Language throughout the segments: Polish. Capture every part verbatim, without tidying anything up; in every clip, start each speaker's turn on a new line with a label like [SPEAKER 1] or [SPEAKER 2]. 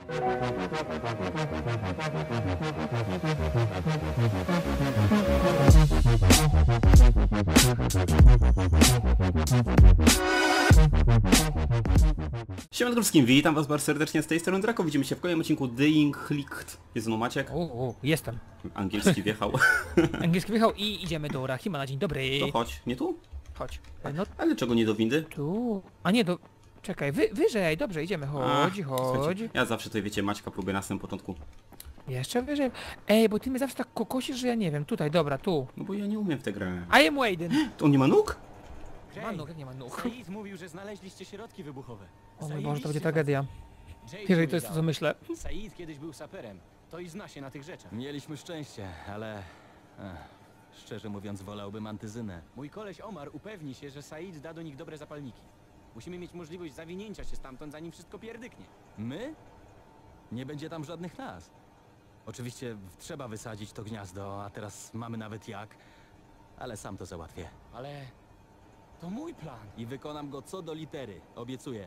[SPEAKER 1] Siemanko wszystkim, witam was bardzo serdecznie z tej strony Drako. Widzimy się w kolejnym odcinku Dying Licht. Jest no Maciek.
[SPEAKER 2] O, o, jestem.
[SPEAKER 1] Angielski wjechał.
[SPEAKER 2] Angielski wjechał i idziemy do Rahima na dzień dobry.
[SPEAKER 1] To chodź, nie tu?
[SPEAKER 2] Chodź. No
[SPEAKER 1] Ale czego nie do windy?
[SPEAKER 2] tu. A nie, do... Czekaj, wy, wyżej, dobrze, idziemy, chodź,
[SPEAKER 1] A,
[SPEAKER 2] chodź.
[SPEAKER 1] słuchajcie, ja zawsze tutaj, wiecie, Maćka próbuję na samym początku.
[SPEAKER 2] Jeszcze wyżej. Ej, bo ty mnie zawsze tak kokosisz, że ja nie wiem. Tutaj, dobra, tu.
[SPEAKER 1] No bo ja nie umiem w tę grę.
[SPEAKER 2] I am Waden.
[SPEAKER 1] To on nie ma nóg?
[SPEAKER 2] Ma nóg, jak nie ma nóg.
[SPEAKER 3] Said mówił, że znaleźliście środki wybuchowe.
[SPEAKER 2] O mój Boże, to będzie tragedia. Jeżeli to jest to, co myślę.
[SPEAKER 3] Said kiedyś był saperem, to i zna się na tych rzeczach.
[SPEAKER 4] Mieliśmy szczęście, ale... Ech, szczerze mówiąc, wolałbym antyzynę.
[SPEAKER 3] Mój koleś Omar upewni się, że Said da do nich dobre zapalniki. Musimy mieć możliwość zawinięcia się stamtąd, zanim wszystko pierdyknie.
[SPEAKER 4] My? Nie będzie tam żadnych nas. Oczywiście trzeba wysadzić to gniazdo, a teraz mamy nawet jak. Ale sam to załatwię.
[SPEAKER 3] Ale... to mój plan.
[SPEAKER 4] I wykonam go co do litery, obiecuję.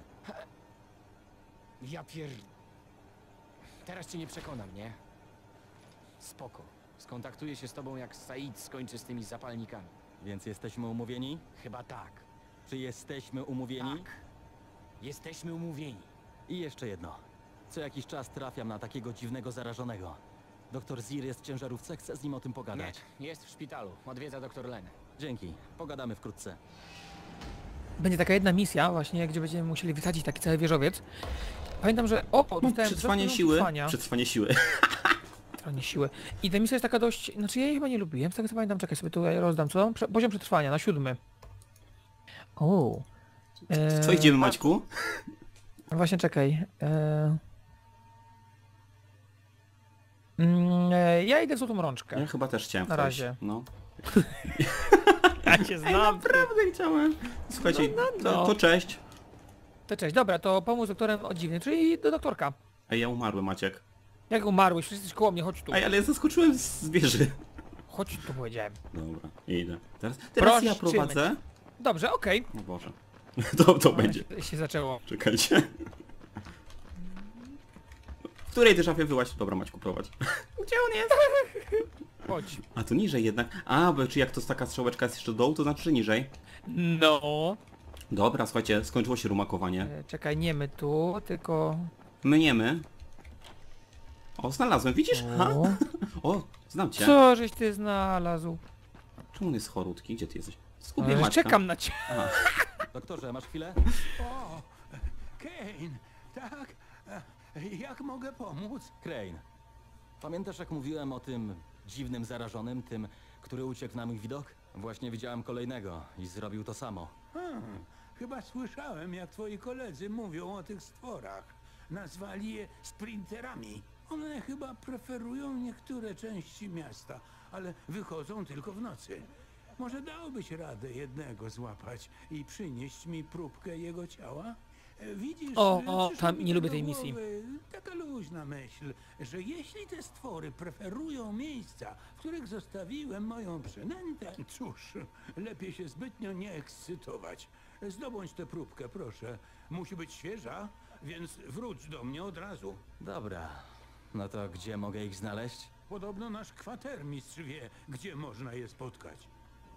[SPEAKER 3] Ja pier... Teraz cię nie przekonam, nie? Spoko. Skontaktuję się z tobą, jak Said skończy z tymi zapalnikami.
[SPEAKER 4] Więc jesteśmy umówieni?
[SPEAKER 3] Chyba tak.
[SPEAKER 4] Czy jesteśmy umówieni?
[SPEAKER 3] Tak. Jesteśmy umówieni.
[SPEAKER 4] I jeszcze jedno. Co jakiś czas trafiam na takiego dziwnego zarażonego. Doktor Zir jest w ciężarówce, chcę z nim o tym pogadać.
[SPEAKER 3] Nie, jest w szpitalu. Odwiedza doktor Len.
[SPEAKER 4] Dzięki, pogadamy wkrótce.
[SPEAKER 2] Będzie taka jedna misja właśnie, gdzie będziemy musieli wysadzić taki cały wieżowiec. Pamiętam, że... O,
[SPEAKER 1] No,
[SPEAKER 2] dostałem
[SPEAKER 1] przetrwanie
[SPEAKER 2] wzrost
[SPEAKER 1] siły.
[SPEAKER 2] przetrwania.
[SPEAKER 1] Przetrwanie siły.
[SPEAKER 2] Przetrwanie siły. I ta misja jest taka dość... Znaczy ja jej chyba nie lubiłem, z tego co pamiętam, czekaj sobie tutaj rozdam, co? Prze poziom przetrwania na siódmy. O.
[SPEAKER 1] W co idziemy, Maćku?
[SPEAKER 2] Właśnie czekaj. E... Mm, e, ja idę w złotą rączkę.
[SPEAKER 1] Ja chyba też chciałem
[SPEAKER 2] Na
[SPEAKER 1] wejść.
[SPEAKER 2] razie.
[SPEAKER 1] No.
[SPEAKER 2] Ja cię znam.
[SPEAKER 1] Naprawdę chciałem. Słuchajcie,
[SPEAKER 2] No, no, no.
[SPEAKER 1] To, to cześć.
[SPEAKER 2] To cześć, dobra, to pomóc doktorem o dziwny, czyli do doktorka.
[SPEAKER 1] Ej, ja umarłem, Maciek.
[SPEAKER 2] Jak umarłeś? Przecież jesteś koło mnie, chodź tu.
[SPEAKER 1] Ej, ale ja zaskoczyłem z wieży.
[SPEAKER 2] Chodź tu, powiedziałem.
[SPEAKER 1] Dobra, idę. Teraz, teraz ja
[SPEAKER 2] Prosimy
[SPEAKER 1] prowadzę.
[SPEAKER 2] Dobrze, okej.
[SPEAKER 1] O Boże. To, to
[SPEAKER 2] Okay.
[SPEAKER 1] będzie.
[SPEAKER 2] Się, się zaczęło.
[SPEAKER 1] Czekajcie. W której ty szafie wyłaś? Dobra, Maćku, prowadź. Gdzie on jest?
[SPEAKER 2] Chodź.
[SPEAKER 1] A tu niżej jednak. A, bo czy jak to taka strzałeczka jest jeszcze do dołu, to znaczy, że niżej.
[SPEAKER 2] No.
[SPEAKER 1] Dobra, słuchajcie, skończyło się rumakowanie.
[SPEAKER 2] E, czekaj, nie my tu, tylko...
[SPEAKER 1] Myniemy. O, znalazłem, widzisz? Ha?
[SPEAKER 2] O,
[SPEAKER 1] O, znam cię.
[SPEAKER 2] co żeś ty znalazł?
[SPEAKER 1] Czemu on jest chorutki? Gdzie ty jesteś? Skupię
[SPEAKER 2] Ale
[SPEAKER 1] Maćka.
[SPEAKER 2] czekam na ciebie.
[SPEAKER 1] Aha.
[SPEAKER 4] Doktorze, masz chwilę?
[SPEAKER 5] O, Kane, tak? E, Jak mogę pomóc?
[SPEAKER 4] Crane. Pamiętasz, jak mówiłem o tym dziwnym zarażonym, tym, który uciekł na mój widok? Właśnie widziałem kolejnego i zrobił to samo.
[SPEAKER 5] Hmm, chyba słyszałem, jak twoi koledzy mówią o tych stworach. Nazwali je sprinterami. One chyba preferują niektóre części miasta, ale wychodzą tylko w nocy. Może dałbyś radę jednego złapać i przynieść mi próbkę jego ciała? E, Widzisz,
[SPEAKER 2] O,
[SPEAKER 5] e,
[SPEAKER 2] o,
[SPEAKER 5] przyszło
[SPEAKER 2] tam
[SPEAKER 5] mi
[SPEAKER 2] nie
[SPEAKER 5] do
[SPEAKER 2] lubię tej
[SPEAKER 5] głowy
[SPEAKER 2] misji.
[SPEAKER 5] Taka luźna myśl, że jeśli te stwory preferują miejsca, w których zostawiłem moją przynętę, cóż, lepiej się zbytnio nie ekscytować. Zdobądź tę próbkę, proszę. Musi być świeża, więc wróć do mnie od razu.
[SPEAKER 4] Dobra. No to gdzie mogę ich znaleźć?
[SPEAKER 5] Podobno nasz kwatermistrz wie, gdzie można je spotkać.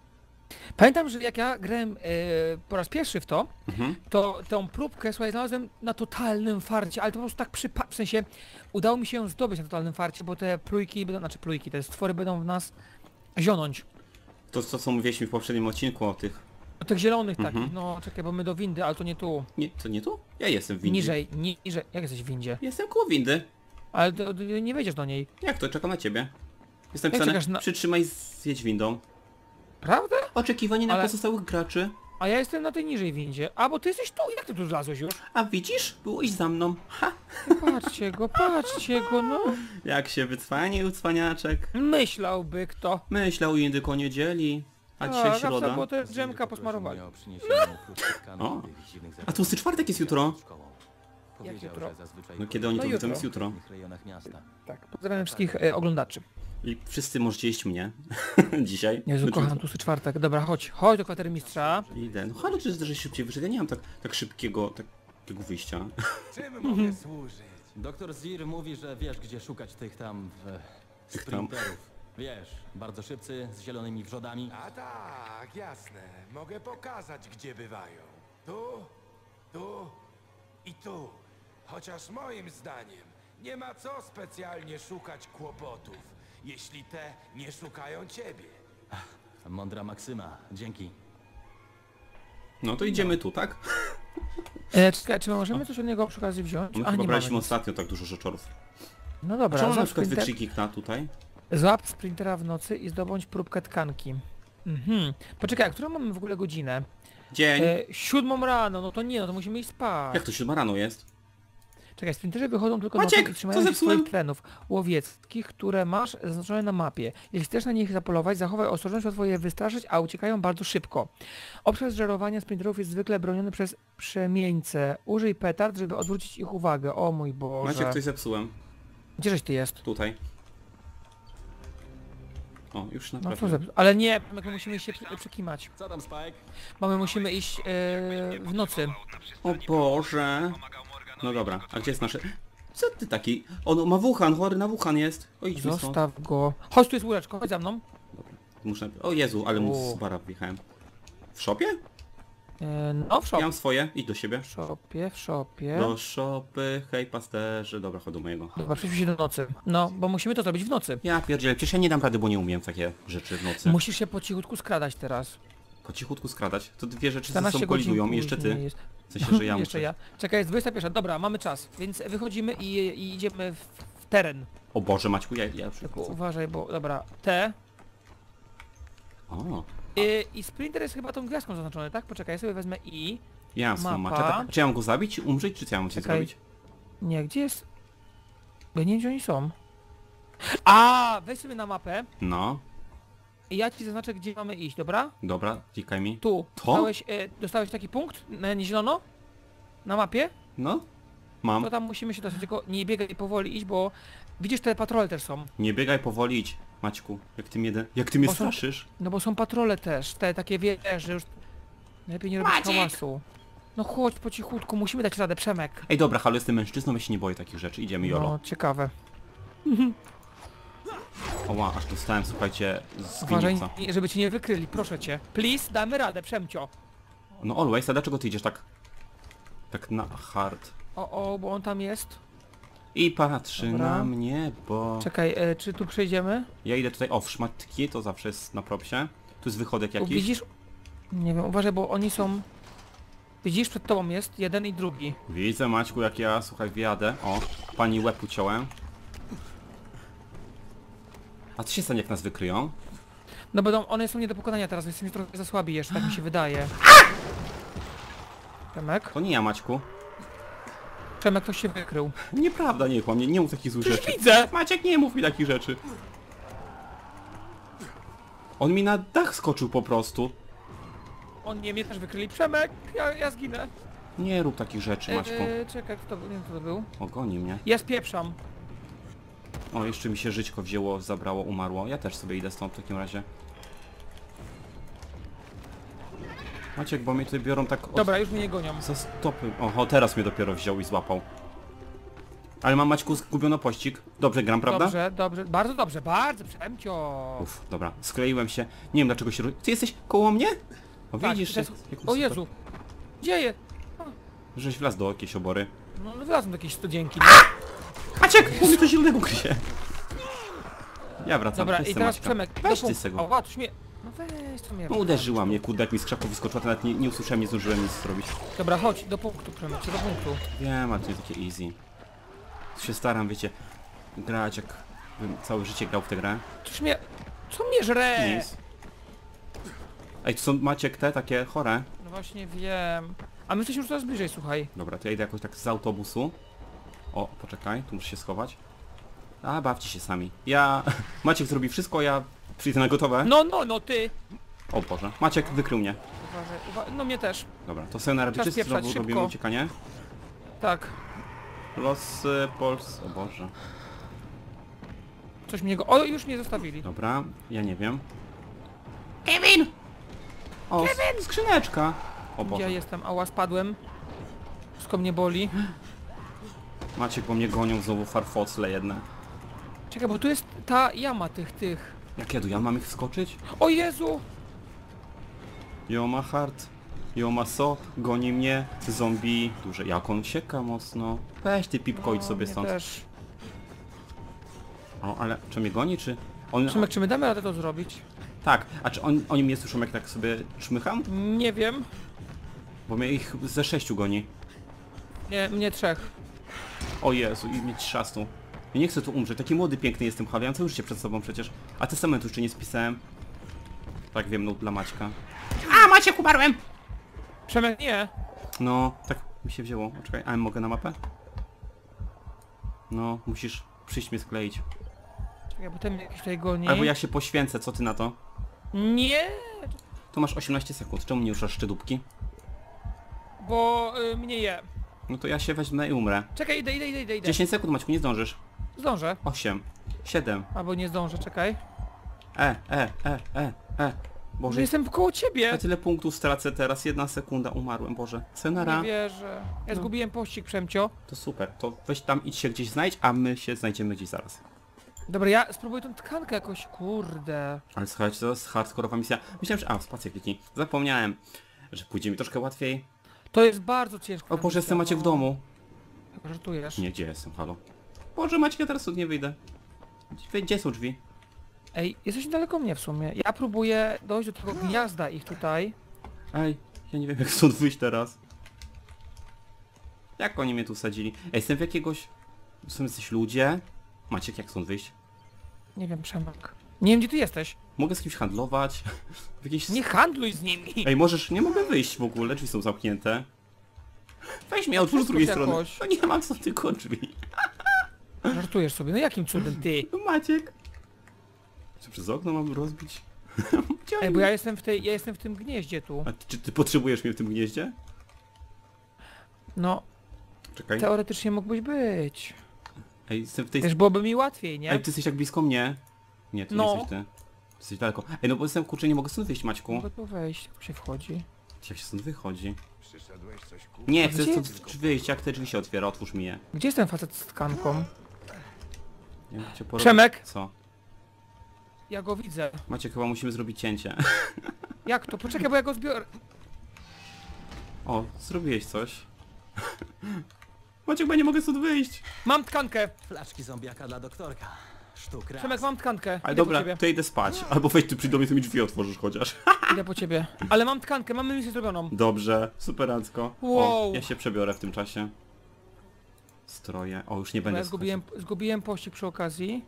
[SPEAKER 2] Pamiętam, że jak ja grałem e, po raz pierwszy w to,
[SPEAKER 1] Mhm.
[SPEAKER 2] to tą próbkę, słuchaj, znalazłem na totalnym farcie, ale to po prostu tak przypa... w sensie udało mi się ją zdobyć na totalnym farcie, bo te plujki będą, znaczy plujki, te stwory będą w nas zionąć.
[SPEAKER 1] To, to co mówiliśmy w poprzednim odcinku o tych...
[SPEAKER 2] O tych zielonych
[SPEAKER 1] Mhm.
[SPEAKER 2] takich, no czekaj, bo my do windy, ale to nie tu.
[SPEAKER 1] Nie, to nie tu? Ja jestem w windzie.
[SPEAKER 2] Niżej, ni niżej, jak jesteś w windzie?
[SPEAKER 1] Jestem koło windy.
[SPEAKER 2] Ale to, to nie wejdziesz do niej.
[SPEAKER 1] Jak to? Czekam na ciebie. Jestem
[SPEAKER 2] Jak
[SPEAKER 1] pisane,
[SPEAKER 2] czekasz na-
[SPEAKER 1] przytrzymaj zjedź windą.
[SPEAKER 2] Prawda?
[SPEAKER 1] Oczekiwanie na
[SPEAKER 2] Ale-
[SPEAKER 1] pozostałych graczy.
[SPEAKER 2] A ja jestem na tej niżej windzie. A bo ty jesteś tu, jak ty tu zlazłeś już?
[SPEAKER 1] A widzisz? Byłeś za mną. Ha!
[SPEAKER 2] Patrzcie go, patrzcie go, no.
[SPEAKER 1] Jak się wycwanił, cwaniaczek.
[SPEAKER 2] Myślałby kto.
[SPEAKER 1] Myślał indyk o niedzieli. A
[SPEAKER 2] A,
[SPEAKER 1] dzisiaj
[SPEAKER 2] zawsze
[SPEAKER 1] środa.
[SPEAKER 2] było te
[SPEAKER 4] Zir
[SPEAKER 2] drzemka
[SPEAKER 4] poprosił
[SPEAKER 2] posmarowali.
[SPEAKER 4] mnie o przyniesienie mu próbki tkanu
[SPEAKER 1] O.
[SPEAKER 4] tych dziwnych
[SPEAKER 1] A tłusty czwartek jest jutro.
[SPEAKER 4] Powiedział,
[SPEAKER 2] jutro?
[SPEAKER 4] że zazwyczaj
[SPEAKER 1] No kiedy oni
[SPEAKER 2] No
[SPEAKER 1] to widzą
[SPEAKER 2] jutro.
[SPEAKER 1] jest jutro.
[SPEAKER 4] w innych rejonach miasta.
[SPEAKER 2] Tak, pozdrawiam wszystkich e, oglądaczy.
[SPEAKER 1] I wszyscy możecie jeść mnie. Dzisiaj.
[SPEAKER 2] Jezu,
[SPEAKER 1] Znaczy,
[SPEAKER 2] kocham tłusty czwartek. Dobra, chodź, chodź do kwatermistrza.
[SPEAKER 1] Idę. No halo, czy że szybciej wyszedł? Ja nie mam tak, tak szybkiego, takiego wyjścia.
[SPEAKER 3] Czym mogę służyć?
[SPEAKER 4] Doktor Zir mówi, że wiesz, gdzie szukać tych tam... E,
[SPEAKER 1] Tych tam.
[SPEAKER 4] sprinterów. Wiesz, bardzo szybcy, z zielonymi wrzodami.
[SPEAKER 6] A tak, jasne. Mogę pokazać, gdzie bywają. Tu, tu i tu. Chociaż moim zdaniem nie ma co specjalnie szukać kłopotów, jeśli te nie szukają ciebie.
[SPEAKER 4] Mądra maksyma, dzięki.
[SPEAKER 1] No to idziemy tu, tak?
[SPEAKER 2] E, czekaj, czy my możemy coś od niego przy okazji wziąć?
[SPEAKER 1] My
[SPEAKER 2] A,
[SPEAKER 1] chyba
[SPEAKER 2] nie
[SPEAKER 1] braliśmy
[SPEAKER 2] mamy.
[SPEAKER 1] ostatnio tak dużo rzeczorów.
[SPEAKER 2] No dobra,
[SPEAKER 1] Czemu na
[SPEAKER 2] złap,
[SPEAKER 1] przykład
[SPEAKER 2] sprinter,
[SPEAKER 1] wykrzyki kna tutaj?
[SPEAKER 2] złap sprintera w nocy i zdobądź próbkę tkanki. Mhm. Poczekaj, a którą mamy w ogóle godzinę?
[SPEAKER 1] Dzień.
[SPEAKER 2] E, siódmą rano, no to nie, no to musimy iść spać.
[SPEAKER 1] Jak to siódma rano jest?
[SPEAKER 2] Czekaj, sprinterzy wychodzą tylko
[SPEAKER 1] Maciek,
[SPEAKER 2] nocą i
[SPEAKER 1] co
[SPEAKER 2] trzymają się
[SPEAKER 1] zepsułem?
[SPEAKER 2] swoich terenów łowieckich, które masz zaznaczone na mapie. Jeśli chcesz na nich zapolować, zachowaj ostrożność, łatwo je wystraszyć, a uciekają bardzo szybko. Obszar żerowania sprinterów jest zwykle broniony przez przemieńce. Użyj petard, żeby odwrócić ich uwagę. O mój Boże.
[SPEAKER 1] Maciek, coś zepsułem.
[SPEAKER 2] Gdzieżeś ty jest?
[SPEAKER 1] Tutaj. O, już
[SPEAKER 2] No
[SPEAKER 1] naprawdę.
[SPEAKER 2] co zepsuł? Ale nie, my tu musimy się przy- przekimać.
[SPEAKER 4] Co tam, Spike?
[SPEAKER 2] Bo my musimy iść e, w nocy.
[SPEAKER 1] O Boże. No dobra, a gdzie jest nasze... Co ty taki? On ma wuchan, chory na wuchan jest. O, idźmy stąd.
[SPEAKER 2] Zostaw go. Chodź, tu jest łóżeczko, chodź za mną.
[SPEAKER 1] Muszę... O Jezu, ale mu
[SPEAKER 2] O.
[SPEAKER 1] z bara wjechałem. W szopie?
[SPEAKER 2] E, no w
[SPEAKER 1] Ja
[SPEAKER 2] szopie.
[SPEAKER 1] mam swoje, idź do siebie.
[SPEAKER 2] W szopie, w szopie.
[SPEAKER 1] Do szopy, hej pasterzy, dobra, chodź do mojego.
[SPEAKER 2] Dobra, przejdźmy się do nocy. No, bo musimy to zrobić w nocy.
[SPEAKER 1] Ja pierdzielę, przecież ja nie dam rady, bo nie umiem w takie rzeczy w nocy.
[SPEAKER 2] Musisz się po cichutku skradać teraz.
[SPEAKER 1] Po cichutku skradać. To dwie rzeczy ze
[SPEAKER 2] czternaście
[SPEAKER 1] sobą
[SPEAKER 2] godzin
[SPEAKER 1] kolidują i jeszcze
[SPEAKER 2] później
[SPEAKER 1] ty.
[SPEAKER 2] jest.
[SPEAKER 1] W sensie, że ja
[SPEAKER 2] Jeszcze
[SPEAKER 1] muszę.
[SPEAKER 2] ja. Czekaj, jest dwudziesta pierwsza. Dobra, mamy czas, więc wychodzimy i, i idziemy w, w teren.
[SPEAKER 1] O Boże, Maćku, ja, ja już...
[SPEAKER 2] Tylko uważaj, bo dobra, T.
[SPEAKER 1] O,
[SPEAKER 2] I, I sprinter jest chyba tą gwiazdką zaznaczony, tak? Poczekaj, ja sobie wezmę I.
[SPEAKER 1] jasno,
[SPEAKER 2] Mapa.
[SPEAKER 1] Macie. Tak, czy ja mam go zabić, umrzeć, czy co ja mam się
[SPEAKER 2] Czekaj.
[SPEAKER 1] zrobić?
[SPEAKER 2] Nie, gdzie jest? Bo ja nie wiem, gdzie oni są. A, weź sobie na mapę
[SPEAKER 1] No,
[SPEAKER 2] i ja ci zaznaczę, gdzie mamy iść, dobra?
[SPEAKER 1] dobra, klikaj mi.
[SPEAKER 2] Tu.
[SPEAKER 1] To?
[SPEAKER 2] Dostałeś, e, dostałeś taki punkt na nie zielono? Na mapie?
[SPEAKER 1] No, mam.
[SPEAKER 2] To tam musimy się dostać, tylko nie biegaj powoli iść, bo widzisz, te patrole też są.
[SPEAKER 1] Nie biegaj, powoli idź, Maćku. Jak ty mnie, de... jak ty mnie
[SPEAKER 2] Bo są-
[SPEAKER 1] straszysz.
[SPEAKER 2] No bo są patrole też, te takie wiesz, że już lepiej nie robić hałasu. No chodź po cichutku, musimy dać radę, Przemek.
[SPEAKER 1] Ej, dobra, halo, jestem mężczyzną, ja się nie boję takich rzeczy, idziemy, jolo.
[SPEAKER 2] No, ciekawe.
[SPEAKER 1] Oła, aż dostałem, słuchajcie, z
[SPEAKER 2] Uważaj,
[SPEAKER 1] gwinca.
[SPEAKER 2] nie- żeby cię nie wykryli, proszę cię. Please, damy radę, Przemcio.
[SPEAKER 1] No always, a dlaczego ty idziesz tak... Tak na hard?
[SPEAKER 2] O, o, bo on tam jest.
[SPEAKER 1] I patrzy
[SPEAKER 2] Dobra.
[SPEAKER 1] na mnie, bo...
[SPEAKER 2] Czekaj, e, czy tu przejdziemy?
[SPEAKER 1] Ja idę tutaj, o, w szmatki, to zawsze jest na propsie. Tu jest wychodek
[SPEAKER 2] O,
[SPEAKER 1] jakiś.
[SPEAKER 2] widzisz? Nie wiem, uważaj, bo oni są... Widzisz, przed tobą jest jeden i drugi.
[SPEAKER 1] Widzę, Maćku, jak ja, słuchaj, wjadę. O, pani łeb uciąłem. A co się stanie, jak nas wykryją?
[SPEAKER 2] No będą, one są nie do pokonania teraz, jesteśmy trochę za słabi jeszcze, tak mi się wydaje. Przemek?
[SPEAKER 1] To nie ja, Maćku.
[SPEAKER 2] Przemek, ktoś się wykrył.
[SPEAKER 1] Nieprawda, nie kłam, nie, nie mów takich złych
[SPEAKER 2] Przecież
[SPEAKER 1] rzeczy.
[SPEAKER 2] widzę!
[SPEAKER 1] Maciek, nie mów mi takich rzeczy. On mi na dach skoczył po prostu.
[SPEAKER 2] On nie, mnie też wykryli. Przemek, ja, ja zginę.
[SPEAKER 1] Nie rób takich rzeczy, Maćku.
[SPEAKER 2] Eee, czekaj, kto to, nie wiem kto to był.
[SPEAKER 1] Ogoni mnie.
[SPEAKER 2] Ja spieprzam.
[SPEAKER 1] O, jeszcze mi się żyćko wzięło, zabrało, umarło. Ja też sobie idę stąd w takim razie. Maciek, bo mnie tutaj biorą tak od...
[SPEAKER 2] Dobra, już mnie nie gonią.
[SPEAKER 1] Za stopy. Oho, teraz mnie dopiero wziął i złapał. Ale mam, Maćku, zgubiono pościg. Dobrze gram, prawda?
[SPEAKER 2] Dobrze, dobrze, bardzo dobrze, bardzo, Przemcio.
[SPEAKER 1] Uff, dobra, skleiłem się. Nie wiem dlaczego się... ro- Ty jesteś koło mnie? O,
[SPEAKER 2] Tak,
[SPEAKER 1] widzisz,
[SPEAKER 2] to jest-
[SPEAKER 1] jak- jak
[SPEAKER 2] O
[SPEAKER 1] super.
[SPEAKER 2] Jezu. Dzieje.
[SPEAKER 1] Żeś wlazł do jakiejś obory.
[SPEAKER 2] No, wlazłem do jakiejś studzienki.
[SPEAKER 1] Maciek! Bo mnie to zielonego kryje. Ja wracam.
[SPEAKER 2] Dobra,
[SPEAKER 1] weź
[SPEAKER 2] i
[SPEAKER 1] se
[SPEAKER 2] teraz
[SPEAKER 1] Maćka.
[SPEAKER 2] Przemek.
[SPEAKER 1] Weź
[SPEAKER 2] do
[SPEAKER 1] ty
[SPEAKER 2] punk-
[SPEAKER 1] z tego.
[SPEAKER 2] O, ładnie mnie. No weź to mnie.
[SPEAKER 1] No uderzyła mnie, kurde, jak mi z krzaków wyskoczyła, to nawet nie, nie usłyszałem, nie zdążyłem nic zrobić.
[SPEAKER 2] Dobra, chodź, do punktu, Przemek, do punktu.
[SPEAKER 1] Wiem, ale to jest takie easy. Tu się staram, wiecie, grać jak bym całe życie grał w tę grę.
[SPEAKER 2] Coś mnie... Co mnie żre?
[SPEAKER 1] Nic. Ej, tu są, Maciek, te takie chore.
[SPEAKER 2] No właśnie wiem. A my jesteśmy już coraz bliżej, słuchaj.
[SPEAKER 1] Dobra, to ja idę jakoś tak z autobusu. O, poczekaj, tu muszę się schować. A, bawcie się sami. Ja... Maciek zrobi wszystko, ja przyjdę na gotowe.
[SPEAKER 2] No, no, no ty.
[SPEAKER 1] O Boże, Maciek wykrył mnie.
[SPEAKER 2] Uważaj, uwa no mnie też.
[SPEAKER 1] Dobra, to sobie na razie
[SPEAKER 2] Czas
[SPEAKER 1] wszyscy
[SPEAKER 2] pieprzać,
[SPEAKER 1] znowu
[SPEAKER 2] szybko.
[SPEAKER 1] robimy uciekanie.
[SPEAKER 2] Tak.
[SPEAKER 1] Losy Pols... O Boże.
[SPEAKER 2] Coś mnie go... O, już mnie zostawili.
[SPEAKER 1] Dobra, ja nie wiem. Kevin! O, Kevin! Skrzyneczka! O
[SPEAKER 2] Gdzie
[SPEAKER 1] Boże.
[SPEAKER 2] ja jestem? Ała, spadłem. Wszystko mnie boli.
[SPEAKER 1] Maciek, bo mnie gonią znowu farfocle jedne.
[SPEAKER 2] Czekaj, bo tu jest ta jama tych, tych.
[SPEAKER 1] Jak ja tu, ja mam ich wskoczyć?
[SPEAKER 2] O Jezu!
[SPEAKER 1] Yo ma hard, yo ma so, goni mnie, zombie, duże, jak on sieka mocno. Weź ty pipko, idź
[SPEAKER 2] No,
[SPEAKER 1] sobie
[SPEAKER 2] mnie
[SPEAKER 1] stąd.
[SPEAKER 2] też.
[SPEAKER 1] O, ale czy mnie goni, czy... On,
[SPEAKER 2] Szymek, czy my damy radę to zrobić?
[SPEAKER 1] tak, a czy on, oni mnie słyszą jak tak sobie czmycham?
[SPEAKER 2] Nie wiem.
[SPEAKER 1] Bo mnie ich ze sześciu goni.
[SPEAKER 2] Nie, mnie trzech.
[SPEAKER 1] O Jezu, i mnie trzasnął. Ja nie chcę tu umrzeć, taki młody, piękny jestem, Javi, ja mam całe życie przed sobą przecież. A testamentu jeszcze nie spisałem. Tak wiem, no dla Maćka. A, Maciek, umarłem!
[SPEAKER 2] Przemek, nie.
[SPEAKER 1] No, tak mi się wzięło. O, czekaj, a mogę na mapę? No, musisz przyjść mnie skleić.
[SPEAKER 2] Czekaj, bo ten mnie jakiś tutaj goni.
[SPEAKER 1] Albo ja się poświęcę, co ty na to?
[SPEAKER 2] Nie,
[SPEAKER 1] Tu masz osiemnaście sekund, czemu nie ruszasz szczydupki?
[SPEAKER 2] bo y, mnie je.
[SPEAKER 1] No to ja się wezmę i umrę.
[SPEAKER 2] Czekaj, idę, idę, idę, idę, idę.
[SPEAKER 1] dziesięć sekund, Maćku, nie zdążysz.
[SPEAKER 2] Zdążę.
[SPEAKER 1] osiem, siedem,
[SPEAKER 2] Albo nie zdążę, czekaj.
[SPEAKER 1] e, e, e, e, e. Boże,
[SPEAKER 2] Jestem koło ciebie.
[SPEAKER 1] ja tyle punktów stracę teraz, jedna sekunda, umarłem, Boże. Senara,
[SPEAKER 2] Nie wierzę. Ja
[SPEAKER 1] No.
[SPEAKER 2] zgubiłem pościg, Przemcio.
[SPEAKER 1] to super, to weź tam, idź się gdzieś znajdź, a my się znajdziemy gdzieś zaraz.
[SPEAKER 2] Dobra, ja spróbuję tą tkankę jakoś, kurde.
[SPEAKER 1] Ale słuchajcie, to jest hardkorowa misja. Myślałem, że... A, spację kliknij. Zapomniałem, że pójdzie mi troszkę łatwiej.
[SPEAKER 2] To jest bardzo ciężko.
[SPEAKER 1] O Boże, jestem Maciek w domu.
[SPEAKER 2] Chyba żartujesz.
[SPEAKER 1] Nie, gdzie jestem, halo? Boże, Maciek, ja teraz tu nie wyjdę. Gdzie, gdzie są drzwi?
[SPEAKER 2] Ej, jesteś daleko mnie w sumie. Ja próbuję dojść do tego gniazda ich tutaj.
[SPEAKER 1] Ej, ja nie wiem jak stąd wyjść teraz. Jak oni mnie tu sadzili? Ej, jestem w jakiegoś... Są jacyś ludzie? Maciek, jak stąd wyjść?
[SPEAKER 2] Nie wiem, Przemek. Nie wiem, gdzie ty jesteś.
[SPEAKER 1] Mogę z kimś handlować? W jakiejś...
[SPEAKER 2] Nie handluj z nimi.
[SPEAKER 1] Ej, możesz... Nie mogę wyjść w ogóle, drzwi są zamknięte. Weź mnie, otwórz z drugiej strony.
[SPEAKER 2] jakoś.
[SPEAKER 1] No nie mam co tylko drzwi.
[SPEAKER 2] Żartujesz sobie. No jakim cudem ty?
[SPEAKER 1] No Maciek. Czy przez okno mam rozbić? Gdzie
[SPEAKER 2] Ej,
[SPEAKER 1] oni-
[SPEAKER 2] bo ja jestem w tej, ja jestem w tym gnieździe tu.
[SPEAKER 1] A czy ty potrzebujesz mnie w tym gnieździe?
[SPEAKER 2] No,
[SPEAKER 1] Czekaj.
[SPEAKER 2] teoretycznie mógłbyś być.
[SPEAKER 1] Ej, jestem w tej...
[SPEAKER 2] Wiesz, byłoby mi łatwiej, nie?
[SPEAKER 1] Ej, ty jesteś tak blisko mnie. Nie, ty
[SPEAKER 2] No.
[SPEAKER 1] nie jesteś ty. Ty jesteś daleko. Ej, no bo jestem, kurczę, nie mogę stąd wyjść, Maćku.
[SPEAKER 2] Mogę tu wejść, jak się wchodzi.
[SPEAKER 1] Jak się stąd wychodzi?
[SPEAKER 6] Przyszedłeś coś kupić?
[SPEAKER 1] Nie,
[SPEAKER 2] A
[SPEAKER 1] chcę
[SPEAKER 2] gdzie
[SPEAKER 1] stąd wyjść, jak te drzwi się otwiera, otwórz mi je.
[SPEAKER 2] Gdzie jest ten facet z tkanką?
[SPEAKER 1] Ja cię porobię-
[SPEAKER 2] Przemek!
[SPEAKER 1] Co?
[SPEAKER 2] Ja go widzę.
[SPEAKER 1] Maciek, chyba musimy zrobić cięcie.
[SPEAKER 2] Jak to? Poczekaj, bo ja go zbiorę.
[SPEAKER 1] O, zrobiłeś coś. Maciek, bo ja nie mogę stąd wyjść.
[SPEAKER 2] Mam tkankę!
[SPEAKER 4] Flaszki zombiaka dla doktorka. Sztuk raz.
[SPEAKER 2] Przemek, mam tkankę.
[SPEAKER 1] Ale
[SPEAKER 2] Idę
[SPEAKER 1] dobra,
[SPEAKER 2] po ciebie.
[SPEAKER 1] to idę spać. Albo wejdź tu przy do mnie, to mi drzwi otworzysz chociaż.
[SPEAKER 2] Idę po ciebie. Ale mam tkankę, mamy misję zrobioną.
[SPEAKER 1] Dobrze, superancko. O,
[SPEAKER 2] Wow.
[SPEAKER 1] ja się przebiorę w tym czasie. Stroje. O, już nie
[SPEAKER 2] Bo
[SPEAKER 1] będę
[SPEAKER 2] ja
[SPEAKER 1] słuchać.
[SPEAKER 2] zgubiłem, zgubiłem pościg przy okazji.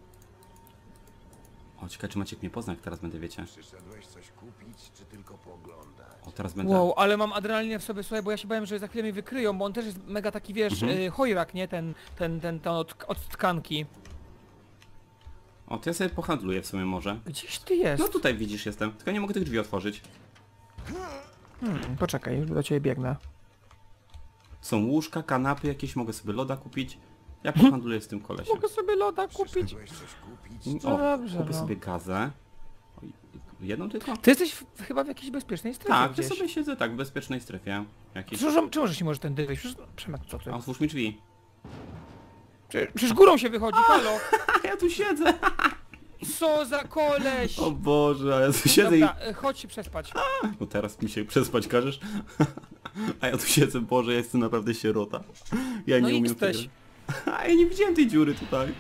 [SPEAKER 1] O, ciekawe, czy Maciek mnie pozna, jak teraz będę, wiecie.
[SPEAKER 6] Przyszedłeś coś kupić, czy tylko poglądać?
[SPEAKER 1] O, teraz będę...
[SPEAKER 2] Wow, ale mam adrenalinę w sobie, słuchaj, bo ja się bałem, że za chwilę mnie wykryją, bo on też jest mega taki, wiesz,
[SPEAKER 1] Mhm.
[SPEAKER 2] y, chojrak, nie? Ten, ten, ten, ten od, od tkanki.
[SPEAKER 1] O, to ja sobie pohandluję w sumie może.
[SPEAKER 2] Gdzieś ty jest?
[SPEAKER 1] No tutaj widzisz, jestem. Tylko nie mogę tych drzwi otworzyć.
[SPEAKER 2] Hmm, poczekaj, już do ciebie biegnę.
[SPEAKER 1] Są łóżka, kanapy jakieś, mogę sobie loda kupić. Ja pohandluję z tym kolesiem.
[SPEAKER 2] Mogę sobie loda kupić.
[SPEAKER 6] Przyszedłeś coś kupić?
[SPEAKER 2] No
[SPEAKER 1] O,
[SPEAKER 2] dobrze,
[SPEAKER 1] kupię
[SPEAKER 2] no.
[SPEAKER 1] sobie gazę. O, jedną tylko?
[SPEAKER 2] Ty jesteś w, chyba w jakiejś bezpiecznej strefie
[SPEAKER 1] Tak, ja
[SPEAKER 2] gdzieś.
[SPEAKER 1] sobie siedzę tak w bezpiecznej strefie. Jakiejś...
[SPEAKER 2] Czy, czy możesz się może tędy wyjść? Przecież, Przemek, co ty?
[SPEAKER 1] A otwórz mi drzwi.
[SPEAKER 2] Przecież, przecież górą się wychodzi, halo!
[SPEAKER 1] A ja tu siedzę!
[SPEAKER 2] Co za koleś!
[SPEAKER 1] O Boże, a ja tu siedzę
[SPEAKER 2] Dobra, y, chodź się przespać.
[SPEAKER 1] i... No teraz mi się przespać każesz? A ja tu siedzę, Boże, ja jestem naprawdę sierota. Ja
[SPEAKER 2] No
[SPEAKER 1] nie
[SPEAKER 2] i
[SPEAKER 1] umiem
[SPEAKER 2] jesteś.
[SPEAKER 1] tego. A ja nie widziałem tej dziury tutaj.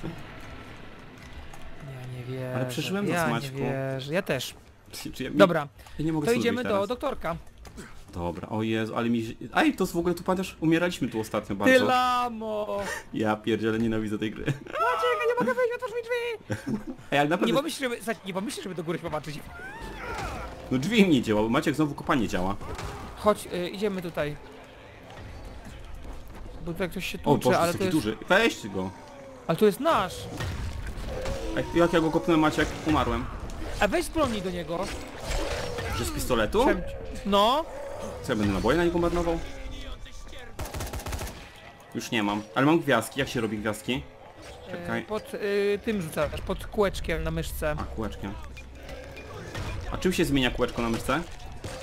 [SPEAKER 2] Ja nie wierzę.
[SPEAKER 1] Ale przeżyłem to,
[SPEAKER 2] ja nie
[SPEAKER 1] Maćku.
[SPEAKER 2] wierzę, ja też.
[SPEAKER 1] Czy, czy ja,
[SPEAKER 2] Dobra,
[SPEAKER 1] ja nie mogę
[SPEAKER 2] to
[SPEAKER 1] stąd
[SPEAKER 2] idziemy
[SPEAKER 1] wyjść
[SPEAKER 2] do
[SPEAKER 1] teraz.
[SPEAKER 2] doktorka.
[SPEAKER 1] Dobra, o Jezu, ale mi... Aj, to w ogóle tu pamiętasz, umieraliśmy tu ostatnio
[SPEAKER 2] Ty
[SPEAKER 1] bardzo.
[SPEAKER 2] lamo!
[SPEAKER 1] Ja pierdzielę, nienawidzę tej gry.
[SPEAKER 2] Maciek, ja nie mogę wyjść, otwórz mi drzwi!
[SPEAKER 1] Ej, ale
[SPEAKER 2] Nie
[SPEAKER 1] naprawdę...
[SPEAKER 2] pomyśl, żeby, za- nie pomyśl, żeby do góry popatrzeć.
[SPEAKER 1] No drzwi mi nie działały, Maciek znowu kopanie działa.
[SPEAKER 2] Chodź, y, idziemy tutaj. Bo tutaj ktoś się
[SPEAKER 1] O
[SPEAKER 2] tłucze,
[SPEAKER 1] Boże, to
[SPEAKER 2] ale
[SPEAKER 1] jest
[SPEAKER 2] to
[SPEAKER 1] taki
[SPEAKER 2] jest...
[SPEAKER 1] duży. Weź go.
[SPEAKER 2] Ale to jest nasz!
[SPEAKER 1] Ej, jak ja go kopnąłem, Maciek, umarłem.
[SPEAKER 2] A weź spromnij do niego.
[SPEAKER 1] Że z pistoletu?
[SPEAKER 2] Przem... No,
[SPEAKER 1] Co, ja będę naboje na niego marnował? Już nie mam, ale mam gwiazdki. Jak się robi gwiazdki? Czekaj.
[SPEAKER 2] y, pod y, tym rzucasz, pod kółeczkiem na myszce.
[SPEAKER 1] A, kółeczkiem. A czym się zmienia kółeczko na myszce?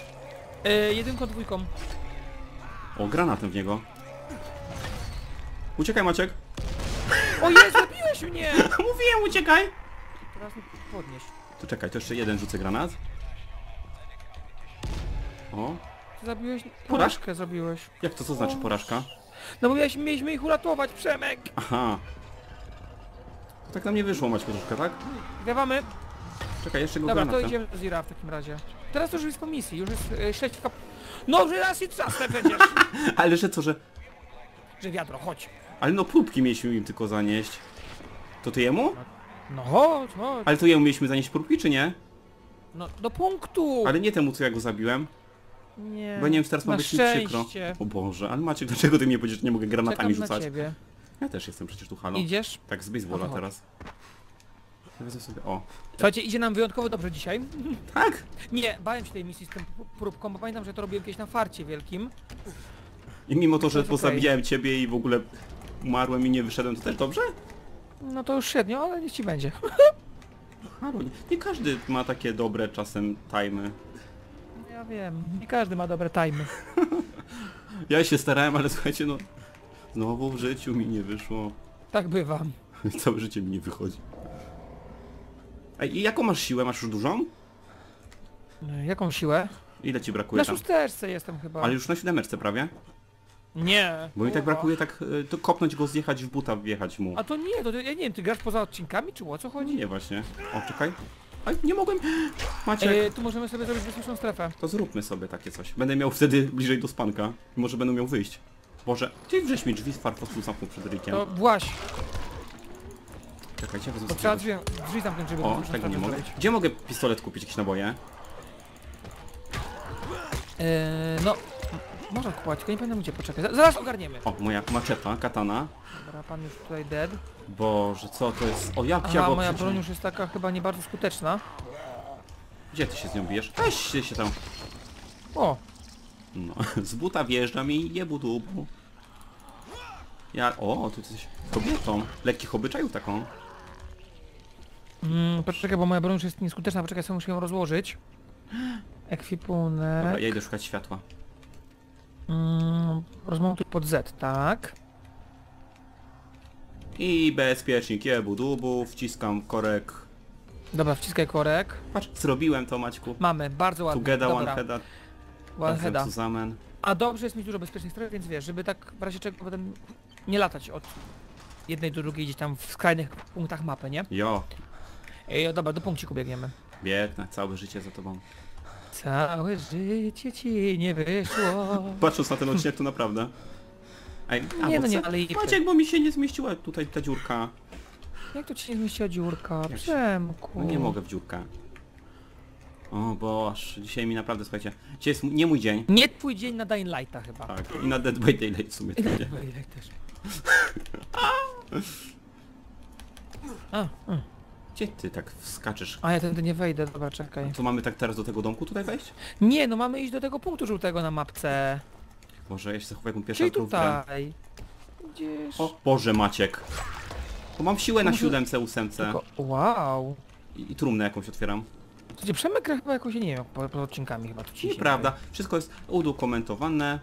[SPEAKER 2] Y, jedynką, dwójką.
[SPEAKER 1] O, granatem w niego. Uciekaj, Maciek.
[SPEAKER 2] O Jezu, zabiłeś mnie!
[SPEAKER 1] Mówiłem, uciekaj!
[SPEAKER 2] Teraz mi podnieś.
[SPEAKER 1] To czekaj, to jeszcze jeden rzucę granat. O,
[SPEAKER 2] Ty zabiłeś... Porażkę zrobiłeś.
[SPEAKER 1] jak to, co znaczy porażka?
[SPEAKER 2] No bo mieliśmy, mieliśmy ich uratować, Przemek!
[SPEAKER 1] Aha. To tak nam nie wyszło, Maćku, troszkę, tak?
[SPEAKER 2] Zwiewamy.
[SPEAKER 1] Czekaj, jeszcze go
[SPEAKER 2] Dobra, to
[SPEAKER 1] granatę.
[SPEAKER 2] idziemy do Zira w takim razie. Teraz to już jest po misji, już jest e, śledź kap... No, że raz i trzasnę przecież!
[SPEAKER 1] Ale że co, że...
[SPEAKER 2] Że wiadro, chodź.
[SPEAKER 1] Ale no próbki mieliśmy im tylko zanieść. To ty jemu?
[SPEAKER 2] No chodź, chodź.
[SPEAKER 1] Ale to jemu mieliśmy zanieść próbki, czy nie?
[SPEAKER 2] No, do punktu!
[SPEAKER 1] Ale nie temu, co ja go zabiłem.
[SPEAKER 2] Nie.
[SPEAKER 1] Bo nie wiem, czy teraz ma
[SPEAKER 2] Na
[SPEAKER 1] być mi przykro.
[SPEAKER 2] szczęście.
[SPEAKER 1] O Boże, ale Maciek, dlaczego ty mnie powiedziesz, że nie mogę granatami
[SPEAKER 2] Czekam na
[SPEAKER 1] rzucać?
[SPEAKER 2] ciebie.
[SPEAKER 1] Ja też jestem przecież tu, halo.
[SPEAKER 2] Idziesz?
[SPEAKER 1] Tak, z baseballa
[SPEAKER 2] No to chodź.
[SPEAKER 1] teraz. Wezmę sobie... O.
[SPEAKER 2] Słuchajcie, idzie nam wyjątkowo dobrze dzisiaj.
[SPEAKER 1] Tak!
[SPEAKER 2] Nie, bałem się tej misji z tym próbką, bo pamiętam, że to robiłem kiedyś na farcie wielkim.
[SPEAKER 1] I mimo to, że
[SPEAKER 2] jest okej.
[SPEAKER 1] pozabijałem ciebie i w ogóle umarłem i nie wyszedłem, to też dobrze?
[SPEAKER 2] No to już średnio, ale niech ci będzie.
[SPEAKER 1] Halo, nie, nie każdy ma takie dobre czasem tajmy.
[SPEAKER 2] Ja wiem, nie każdy ma dobre tajmy.
[SPEAKER 1] Ja się starałem, ale słuchajcie, no... Znowu w życiu mi nie wyszło.
[SPEAKER 2] Tak bywa.
[SPEAKER 1] Całe życie mi nie wychodzi. Ej, i jaką masz siłę? Masz już dużą?
[SPEAKER 2] No, jaką siłę?
[SPEAKER 1] Ile ci brakuje
[SPEAKER 2] Na
[SPEAKER 1] tam?
[SPEAKER 2] szósteczce jestem chyba.
[SPEAKER 1] Ale już na siódemeczce prawie?
[SPEAKER 2] Nie.
[SPEAKER 1] Bo mi tak
[SPEAKER 2] O.
[SPEAKER 1] brakuje tak, y, to kopnąć go, zjechać w buta, wjechać mu.
[SPEAKER 2] A to nie, to ja nie wiem, ty grasz poza odcinkami, czy o co chodzi?
[SPEAKER 1] Nie właśnie. O, czekaj. Aj, nie mogłem. Maciek,
[SPEAKER 2] E, tu możemy sobie zrobić bezpieczną strefę.
[SPEAKER 1] to zróbmy sobie takie coś. Będę miał wtedy bliżej do spanka. I może będę miał wyjść. Boże, gdzie wrześ mi drzwi z farfostu zamknął przed rykiem?
[SPEAKER 2] To właśnie,
[SPEAKER 1] Czekajcie, wezmę
[SPEAKER 2] to
[SPEAKER 1] sobie
[SPEAKER 2] trzeba
[SPEAKER 1] coś.
[SPEAKER 2] drzwi, drzwi zamknąć, żeby
[SPEAKER 1] O,
[SPEAKER 2] bezpieczną
[SPEAKER 1] tego nie
[SPEAKER 2] strefę
[SPEAKER 1] mogę.
[SPEAKER 2] zrobić.
[SPEAKER 1] Gdzie mogę pistolet kupić? Jakieś naboje?
[SPEAKER 2] E, no, można kupować, tylko nie pamiętam gdzie, poczekaj. Za- Zaraz ogarniemy.
[SPEAKER 1] O, moja maczeta, katana.
[SPEAKER 2] Dobra, pan już tutaj dead.
[SPEAKER 1] Boże, co to jest? O, jak ja
[SPEAKER 2] Aha,
[SPEAKER 1] go
[SPEAKER 2] moja
[SPEAKER 1] przecież-
[SPEAKER 2] broń już jest taka chyba nie bardzo skuteczna.
[SPEAKER 1] Gdzie ty się z nią bijesz? Weź się, się tam.
[SPEAKER 2] O,
[SPEAKER 1] No, z buta wjeżdżam i jebu dubu. Ja... O, ty jesteś kobietą. Lekkich obyczajów taką.
[SPEAKER 2] mm, poczekaj, bo moja broń już jest nieskuteczna, poczekaj, sobie muszę ją rozłożyć. Ekwipunek.
[SPEAKER 1] Dobra, ja idę szukać światła.
[SPEAKER 2] Mm, rozmontuj pod Z, tak.
[SPEAKER 1] I bezpiecznik jebu dubu, wciskam korek.
[SPEAKER 2] Dobra, wciskaj korek.
[SPEAKER 1] Patrz, zrobiłem to, Maćku.
[SPEAKER 2] Mamy, bardzo ładnie.
[SPEAKER 1] Together one
[SPEAKER 2] Dobra,
[SPEAKER 1] heada.
[SPEAKER 2] one heada.
[SPEAKER 1] Zusammen.
[SPEAKER 2] A dobrze jest mieć dużo bezpiecznych stref, więc wiesz, żeby tak w razie czego potem nie latać od jednej do drugiej gdzieś tam w skrajnych punktach mapy, nie?
[SPEAKER 1] Jo,
[SPEAKER 2] Ej, dobra, do punkciku biegniemy.
[SPEAKER 1] biegnę, całe życie za tobą.
[SPEAKER 2] Całe życie ci nie wyszło.
[SPEAKER 1] Patrząc na ten odcinek, to naprawdę. Ej, a,
[SPEAKER 2] Nie
[SPEAKER 1] bo
[SPEAKER 2] no nie,
[SPEAKER 1] chcę-
[SPEAKER 2] ale i...
[SPEAKER 1] Maciek, bo mi się nie zmieściła tutaj ta dziurka.
[SPEAKER 2] Jak to ci nie zmieściła dziurka?
[SPEAKER 1] Jak się-
[SPEAKER 2] Przemku.
[SPEAKER 1] No nie mogę w dziurkę. O Boż, dzisiaj mi naprawdę, słuchajcie, dzisiaj jest m- nie mój dzień.
[SPEAKER 2] Nie twój dzień na Dying Lighta chyba.
[SPEAKER 1] Tak, i na Dead by Daylight w sumie to będzie.
[SPEAKER 2] Dying Light też. A, mm.
[SPEAKER 1] Gdzie ty tak wskaczesz?
[SPEAKER 2] A ja tędy nie wejdę, dobra, czekaj.
[SPEAKER 1] To mamy tak teraz do tego domku tutaj wejść?
[SPEAKER 2] Nie, no mamy iść do tego punktu żółtego na mapce.
[SPEAKER 1] Boże, ja się zachowuję jakbym pierwszy
[SPEAKER 2] Czyli
[SPEAKER 1] raz był w grę.
[SPEAKER 2] tutaj. Gdzieś...
[SPEAKER 1] O Boże, Maciek. To mam siłę na
[SPEAKER 2] Może-
[SPEAKER 1] siódemce, ósemce.
[SPEAKER 2] Tylko... Wow.
[SPEAKER 1] I, I trumnę jakąś otwieram.
[SPEAKER 2] Gdzie Przemek gra chyba jakoś, nie wiem, po, po odcinkami chyba tu ci się
[SPEAKER 1] Nieprawda. Wszystko jest udokumentowane.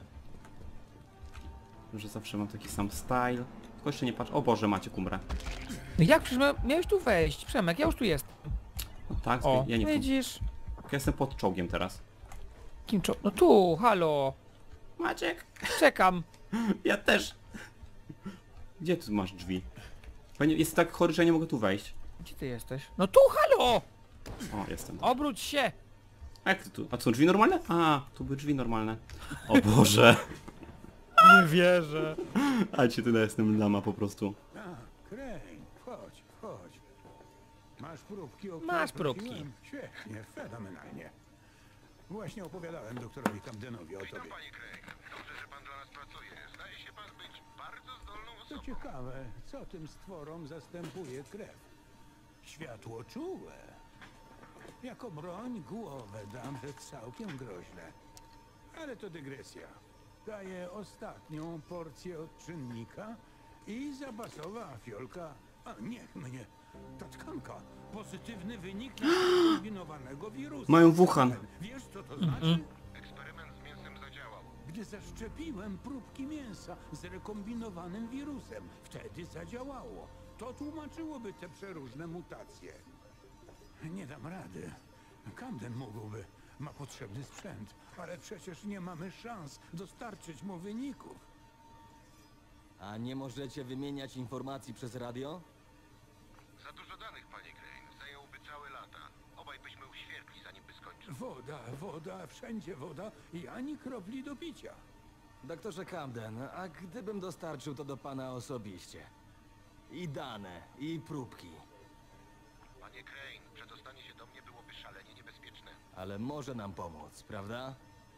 [SPEAKER 1] Że zawsze mam taki sam style. Tylko jeszcze nie patrz. O Boże, Maciek, umrę.
[SPEAKER 2] No jak przecież mia- miałeś tu wejść, Przemek, ja już tu jestem.
[SPEAKER 1] No tak,
[SPEAKER 2] O,
[SPEAKER 1] ja nie wiem.
[SPEAKER 2] widzisz?
[SPEAKER 1] Ja jestem pod czołgiem teraz.
[SPEAKER 2] Kim czo... No tu, halo.
[SPEAKER 1] Maciek!
[SPEAKER 2] Czekam.
[SPEAKER 1] Ja też! Gdzie tu masz drzwi? Panie, jest tak chory, że nie mogę tu wejść.
[SPEAKER 2] Gdzie ty jesteś? No tu, halo!
[SPEAKER 1] O, jestem.
[SPEAKER 2] Obróć się!
[SPEAKER 1] A jak ty tu? A to są drzwi normalne? A, tu były drzwi normalne. O Boże!
[SPEAKER 2] Nie wierzę.
[SPEAKER 1] A cię tyle jestem lama po prostu.
[SPEAKER 5] A, Crane, wchodź, wchodź. Masz próbki, o które
[SPEAKER 2] Masz próbki.
[SPEAKER 5] prosiłem? Świetnie, fenomenalnie. Właśnie opowiadałem doktorowi Camdenowi o tobie.
[SPEAKER 7] Panie Craig, dobrze, że pan dla nas pracuje. Zdaje się pan być bardzo zdolną
[SPEAKER 5] Co
[SPEAKER 7] osobą.
[SPEAKER 5] ciekawe, co tym stworom zastępuje krew? Światło czułe. Jako broń głowę dam, że całkiem groźne. Ale to dygresja. Daję ostatnią porcję odczynnika i zapasowa fiolka. A niech mnie. To tkanka. Pozytywny wynik na kombinowanego wirusa.
[SPEAKER 1] Mają Wuhan.
[SPEAKER 5] Wiesz co to znaczy?
[SPEAKER 7] Eksperyment z mięsem zadziałał.
[SPEAKER 5] gdy zaszczepiłem próbki mięsa z rekombinowanym wirusem. Wtedy zadziałało. To tłumaczyłoby te przeróżne mutacje. Nie dam rady. Camden mógłby. Ma potrzebny sprzęt, ale przecież nie mamy szans dostarczyć mu wyników.
[SPEAKER 4] A nie możecie wymieniać informacji przez radio?
[SPEAKER 7] Za dużo danych, panie Crane. Zajęłoby całe lata. Obaj byśmy uświerkli, zanim by skończył.
[SPEAKER 5] Woda, woda, wszędzie woda i ani kropli do picia.
[SPEAKER 4] Doktorze Camden, a gdybym dostarczył to do pana osobiście? I dane, i próbki.
[SPEAKER 7] Panie Crane, przedostanie się do mnie byłoby szalenie niebezpieczne.
[SPEAKER 4] Ale może nam pomóc, prawda?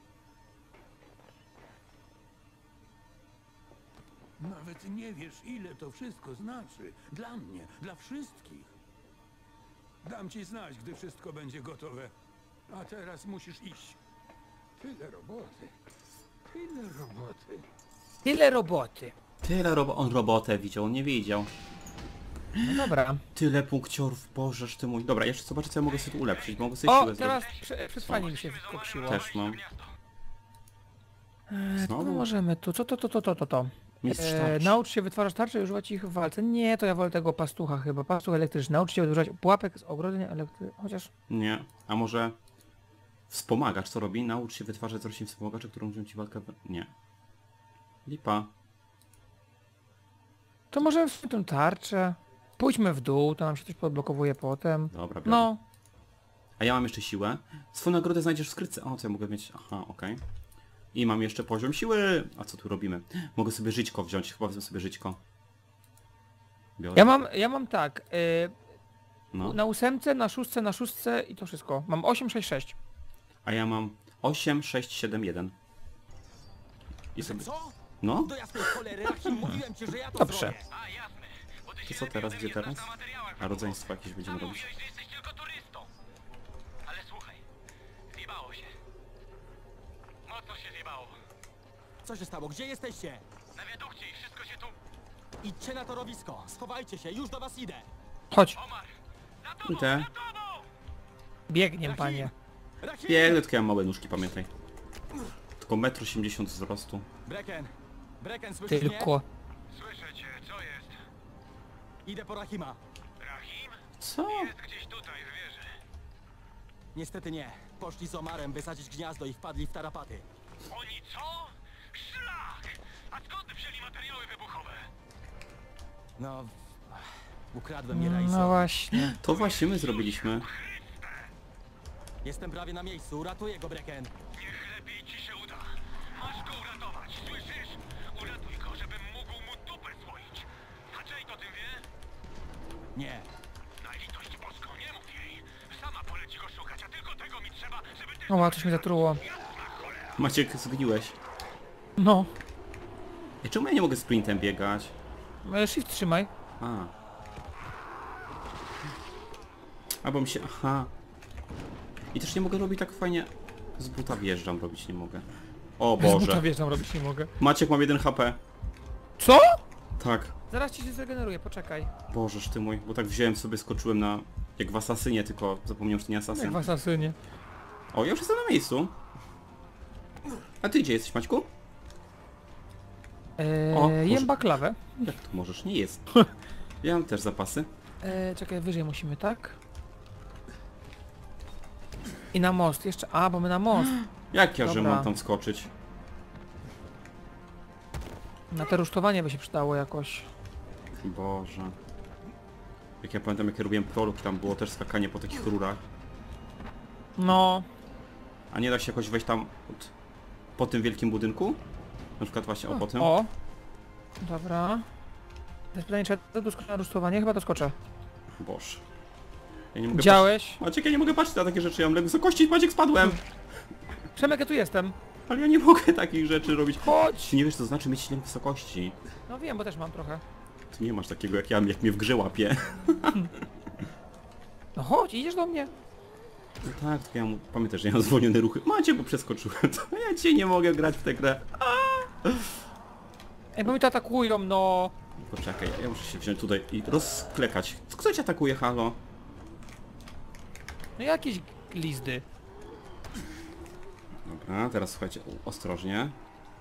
[SPEAKER 5] Nawet nie wiesz, ile to wszystko znaczy. Dla mnie, dla wszystkich. Dam ci znać, gdy wszystko będzie gotowe. A teraz musisz iść. Tyle roboty. Tyle roboty.
[SPEAKER 2] Tyle roboty.
[SPEAKER 1] Tyle robo on robotę widział, on nie widział.
[SPEAKER 2] No dobra.
[SPEAKER 1] Tyle punkciorów, bożeż ty mój. Dobra, jeszcze zobaczę co ja mogę sobie tu ulepszyć, bo mogę sobie
[SPEAKER 2] O,
[SPEAKER 1] siłę
[SPEAKER 2] teraz
[SPEAKER 1] zrobić.
[SPEAKER 2] prze, przetrwanie mi się skoksiło.
[SPEAKER 1] Też mam.
[SPEAKER 2] Eee, co
[SPEAKER 1] Znowu?
[SPEAKER 2] możemy tu? Co to, to, to, to, to, to?
[SPEAKER 1] Mistrz
[SPEAKER 2] Eee,
[SPEAKER 1] tarcz.
[SPEAKER 2] naucz się wytwarzać tarcze i używać ich w walce. Nie, to ja wolę tego pastucha chyba. Pastuch elektryczny. Naucz się używać pułapek z ogrodzenia elektrycznych. Chociaż...
[SPEAKER 1] Nie, a może... Wspomagacz co robi? Naucz się wytwarzać z roślin wspomagaczy, którą użyją ci walkę... w- Nie. Lipa.
[SPEAKER 2] To może w tę tarczę. Pójdźmy w dół, to nam się coś podblokowuje potem.
[SPEAKER 1] Dobra, biorę.
[SPEAKER 2] No.
[SPEAKER 1] A ja mam jeszcze siłę. Swoją nagrodę znajdziesz w skrytce. O, co ja mogę mieć? Aha, okej. I mam jeszcze poziom siły. A co tu robimy? Mogę sobie żyćko wziąć. Chyba wezmę sobie żyćko. Biorę.
[SPEAKER 2] Ja mam, ja mam tak. Yy,
[SPEAKER 1] No.
[SPEAKER 2] Na ósemce, na szóstce, na szóstce i to wszystko. Mam osiem, sześć, sześć.
[SPEAKER 1] A ja mam osiem, sześć, siedem, jeden. I sobie...
[SPEAKER 4] Co?
[SPEAKER 1] No?
[SPEAKER 4] Do jasnej cholery, Rahim, mówiłem ci, że ja to
[SPEAKER 2] Dobrze.
[SPEAKER 4] zrobię.
[SPEAKER 3] A, jasne. Bo ty
[SPEAKER 1] To
[SPEAKER 3] się
[SPEAKER 1] co
[SPEAKER 3] lepiej
[SPEAKER 1] teraz?
[SPEAKER 3] ode
[SPEAKER 1] Gdzie
[SPEAKER 3] mnie
[SPEAKER 1] teraz?
[SPEAKER 3] znasz na materiałach
[SPEAKER 1] A rodzeństwo jakieś będziemy
[SPEAKER 3] A
[SPEAKER 1] robić.
[SPEAKER 3] mówiłeś, że jesteś tylko turystą. Ale słuchaj, zjebało się. Mocno się zjebało.
[SPEAKER 4] Co się stało? Gdzie jesteście?
[SPEAKER 3] Na wiadukcie i wszystko się tu...
[SPEAKER 4] Idźcie na torowisko. Schowajcie się, już do was idę.
[SPEAKER 2] Chodź,
[SPEAKER 3] Omar! Za tobą,
[SPEAKER 1] Idę.
[SPEAKER 3] za tobą!
[SPEAKER 2] biegnie panie.
[SPEAKER 4] Rahim!
[SPEAKER 1] Biegnę, tylko ja mam małe nóżki, pamiętaj. Tylko metr osiemdziesiąt wzrostu.
[SPEAKER 4] Brecken! Brecken, słyszysz mnie?
[SPEAKER 2] Tylko.
[SPEAKER 3] Słyszę cię, co jest?
[SPEAKER 4] Idę po Rahima.
[SPEAKER 3] Rahim?
[SPEAKER 1] Co?
[SPEAKER 3] Jest gdzieś tutaj, w wieży.
[SPEAKER 4] Niestety nie. Poszli z Omarem wysadzić gniazdo i wpadli w tarapaty.
[SPEAKER 3] Oni co? Szlak! A skąd wzięli materiały wybuchowe?
[SPEAKER 4] No... Ukradłem je Raisowi.
[SPEAKER 2] No właśnie.
[SPEAKER 1] To właśnie my zrobiliśmy.
[SPEAKER 4] Jestem prawie na miejscu. Ratuję go, Brecken.
[SPEAKER 3] Niech lepiej ci się uda. Masz go uratować, słyszysz? Uratuj go, żebym mógł mu dupę słoić. A Jade o tym wie?
[SPEAKER 4] Nie.
[SPEAKER 3] Na litość boską, nie mów jej. Sama poleci go szukać, a tylko tego mi trzeba, żeby ty...
[SPEAKER 2] O, coś mnie zatruło.
[SPEAKER 1] Maciek, zgniłeś.
[SPEAKER 2] No.
[SPEAKER 1] I czemu ja nie mogę sprintem biegać?
[SPEAKER 2] E, Shift trzymaj.
[SPEAKER 1] A. Albo mi się... Aha. I też nie mogę robić tak fajnie... Z buta wjeżdżam, robić nie mogę. O
[SPEAKER 2] Z buta
[SPEAKER 1] Boże.
[SPEAKER 2] wjeżdżam, robić nie mogę.
[SPEAKER 1] Maciek, mam jeden H P.
[SPEAKER 2] Co?
[SPEAKER 1] Tak.
[SPEAKER 2] Zaraz ci się zregeneruje, poczekaj.
[SPEAKER 1] Bożeż ty mój. Bo tak wziąłem sobie, skoczyłem na... Jak w Asasynie, tylko zapomniałem, że to nie
[SPEAKER 2] Jak
[SPEAKER 1] Asasyn.
[SPEAKER 2] w asasynie.
[SPEAKER 1] O, ja już jestem na miejscu. A ty gdzie jesteś, Maćku?
[SPEAKER 2] Eee,
[SPEAKER 1] O,
[SPEAKER 2] jem
[SPEAKER 1] może-
[SPEAKER 2] baklawę.
[SPEAKER 1] Jak to możesz? Nie jest. Ja mam też zapasy.
[SPEAKER 2] Eee, czekaj, wyżej musimy, tak? I na most jeszcze. A, bo my na most.
[SPEAKER 1] Jak ja, że
[SPEAKER 2] Dobra.
[SPEAKER 1] mam tam skoczyć?
[SPEAKER 2] Na te rusztowanie by się przydało jakoś.
[SPEAKER 1] Boże. Jak ja pamiętam, jak ja robiłem prolog, tam było też skakanie po takich rurach.
[SPEAKER 2] No.
[SPEAKER 1] A nie da się jakoś wejść tam pod, po tym wielkim budynku? Na przykład właśnie o po tym?
[SPEAKER 2] O. Dobra. To jest pytanie, czy ja doskoczę na rusztowanie? Chyba doskoczę.
[SPEAKER 1] Boże. Ja nie mogę
[SPEAKER 2] Widziałeś?
[SPEAKER 1] patrzeć- Maciek, ja nie mogę patrzeć na takie rzeczy, ja mam lek wysokości, Maciek, spadłem!
[SPEAKER 2] Przemek, ja tu jestem.
[SPEAKER 1] Ale ja nie mogę takich rzeczy robić.
[SPEAKER 2] Chodź!
[SPEAKER 1] Ty nie wiesz, co znaczy mieć lęk wysokości.
[SPEAKER 2] No wiem, bo też mam trochę.
[SPEAKER 1] Ty nie masz takiego jak ja, jak mnie w grze łapie.
[SPEAKER 2] No chodź, idziesz do mnie.
[SPEAKER 1] No tak, tylko ja mu... Pamiętasz, że ja mam zwolnione ruchy. Macie, bo przeskoczyłem. To ja cię nie mogę grać w tę grę.
[SPEAKER 2] Ej, bo mi to atakują, no.
[SPEAKER 1] Poczekaj, ja muszę się wziąć tutaj i rozklekać. Kto cię atakuje, halo?
[SPEAKER 2] No jakieś glizdy.
[SPEAKER 1] Dobra, teraz słuchajcie, ostrożnie.